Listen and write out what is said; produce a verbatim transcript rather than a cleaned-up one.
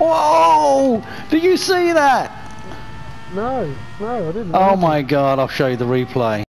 Whoa! Did you see that? No, no, I didn't. Oh my god, I'll show you the replay.